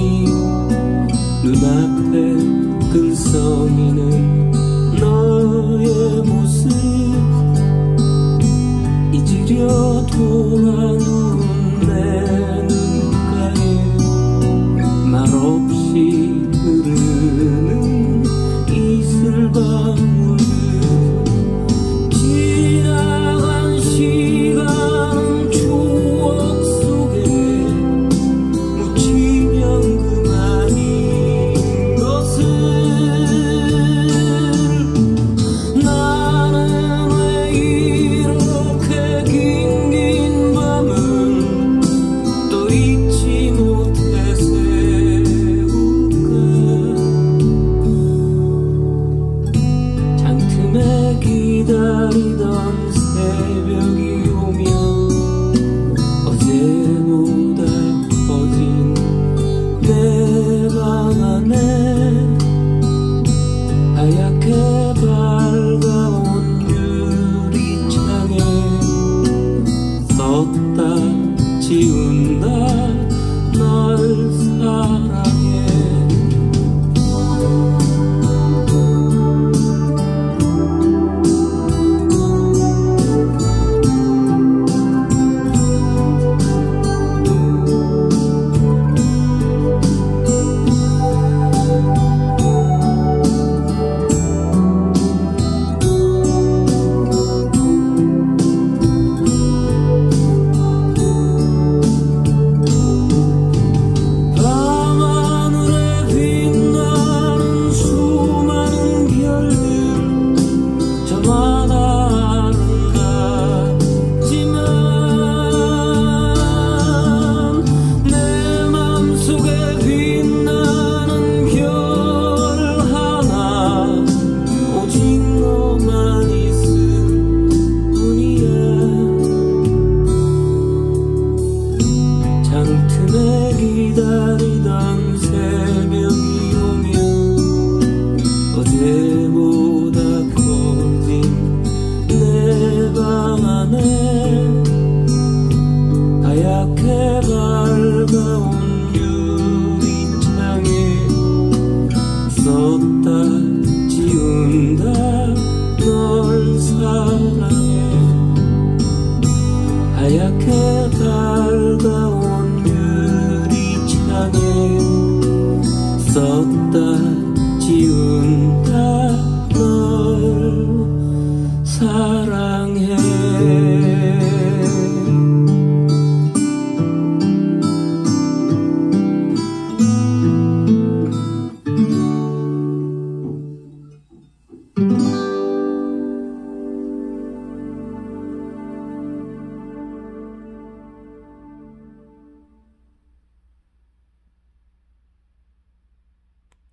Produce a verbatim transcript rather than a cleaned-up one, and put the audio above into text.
눈앞에 글썽이는 너의 모습 잊으려 돌아누운 내 눈가에 말없이 흐르는 이슬방울 지나간 시간 추억 속에 묻히면 그만인 것을 나는 왜 이렇게 긴 긴 밤을 또 잊지 못해 세울까. 장틈에 기다리던 새벽이 오면 어제보다 커진 내 방 안에 하얗게 밝아온 유리창에 썼다 지운다 널 사랑해. 장틈에 기다리던 새벽이 오면 어제보다 커진 내 방 안에 하얗게 밝아온 유리창에 썼다 지운다 널 사랑해. 하얗게 밝아온 유리창에 썼다